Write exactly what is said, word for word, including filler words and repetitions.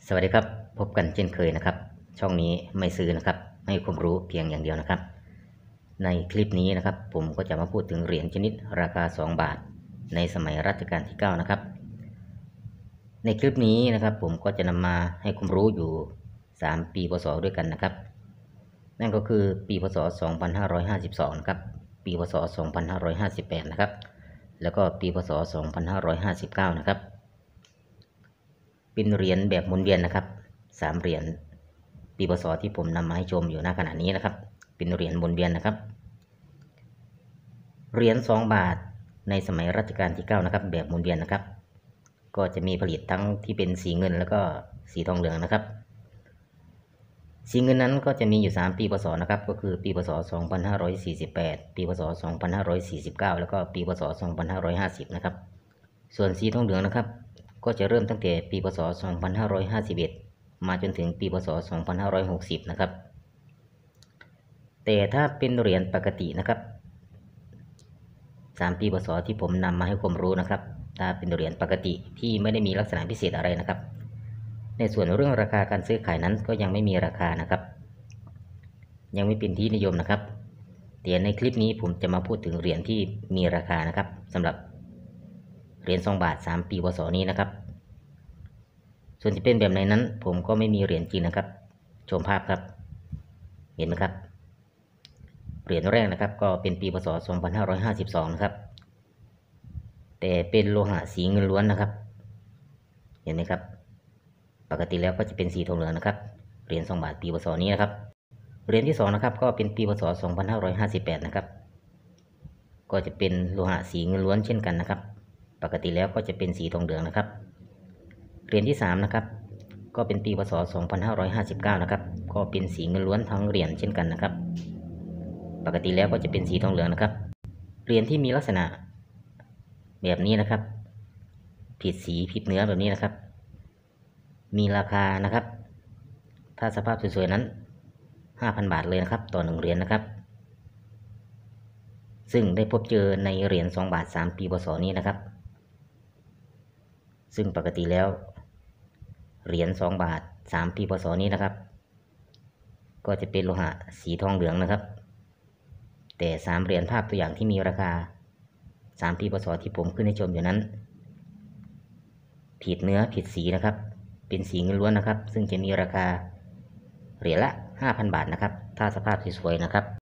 สวัสดีครับพบกันเช่นเคยนะครับช่องนี้ไม่ซื้อนะครับให้ความรู้เพียงอย่างเดียวนะครับในคลิปนี้นะครับผมก็จะมาพูดถึงเหรียญชนิดราคาสองบาทในสมัยรัชกาลที่เก้านะครับในคลิปนี้นะครับผมก็จะนำมาให้ความรู้อยู่สามปีพศด้วยกันนะครับนั่นก็คือปีพศสองพันห้าร้อยห้าสิบสองนะครับปีพศสองพันห้าร้อยห้าสิบแปดนะครับแล้วก็ปีพศสองพันห้าร้อยห้าสิบเก้านะครับเป็นเหรียญแบบหมุนเวียนนะครับสามเหรียญปีพศที่ผมนำมาให้ชมอยู่ณขณะนี้นะครับเป็นเหรียญหมุนเวียนนะครับเหรียญสองบาทในสมัยรัชกาลที่เก้านะครับแบบหมุนเวียนนะครับก็จะมีผลิตทั้งที่เป็นสีเงินแล้วก็สีทองเหลืองนะครับสีเงินนั้นก็จะมีอยู่สามปีพศนะครับก็คือปีพศสองพันห้าร้อยสี่สิบแปดปีพศสองพันห้าร้อยสี่สิบเก้าแล้วก็ปีพศสองพันห้าร้อยห้าสิบนะครับส่วนสีทองเหลืองนะครับก็จะเริ่มตั้งแต่ปีพศสองพันห้าร้อยห้าสิบเอ็ดมาจนถึงปีพศสองพันห้าร้อยหกสิบนะครับแต่ถ้าเป็นเหรียญปกตินะครับสามปีพศที่ผมนำมาให้ความรู้นะครับถ้าเป็นเหรียญปกติที่ไม่ได้มีลักษณะพิเศษอะไรนะครับในส่วนเรื่องราคาการซื้อขายนั้นก็ยังไม่มีราคานะครับยังไม่เป็นที่นิยมนะครับแต่ในคลิปนี้ผมจะมาพูดถึงเหรียญที่มีราคานะครับสำหรับเหรียญสองบาทสามปีพศนี้นะครับส่วนจะเป็นแบบไหนนั้นผมก็ไม่มีเหรียญจริงนะครับชมภาพครับเห็นไหมครับเหรียญแรกนะครับก็เป็นปีพศสองพันห้าร้อยห้าสิบสองนะครับแต่เป็นโลหะสีเงินล้วนนะครับเห็นไหมครับปกติแล้วก็จะเป็นสีทองเหลืองนะครับเหรียญสองบาทปีพศนี้นะครับเหรียญที่สองนะครับก็เป็นปีพศสองพันห้าร้อยห้าสิบแปดนะครับก็จะเป็นโลหะสีเงินล้วนเช่นกันนะครับปกติแล้วก็จะเป็นสีทองเหลืองนะครับเหรียญที่สามนะครับก็เป็นปีพศสองพันห้าร้อยห้าสิบเก้านะครับก็เป็นสีเงินล้วนทั้งเหรียญเช่นกันนะครับปกติแล้วก็จะเป็นสีทองเหลืองนะครับเหรียญที่มีลักษณะแบบนี้นะครับผิดสีผิดเนื้อแบบนี้นะครับมีราคานะครับถ้าสภาพสวยๆนั้น ห้าพัน บาทเลยนะครับต่อหนึ่งเหรียญนะครับซึ่งได้พบเจอในเหรียญสองบาทสามปีพศนี้นะครับซึ่งปกติแล้วเหรียญสองบาทสามปีพศนี้นะครับก็จะเป็นโลหะสีทองเหลืองนะครับแต่สามเหรียญภาพตัวอย่างที่มีราคาสามปีพศที่ผมขึ้นให้ชมอยู่นั้นผิดเนื้อผิดสีนะครับเป็นสีเงินล้วนนะครับซึ่งจะมีราคาเหรียญละ ห้าพัน บาทนะครับถ้าสภาพสวยๆนะครับ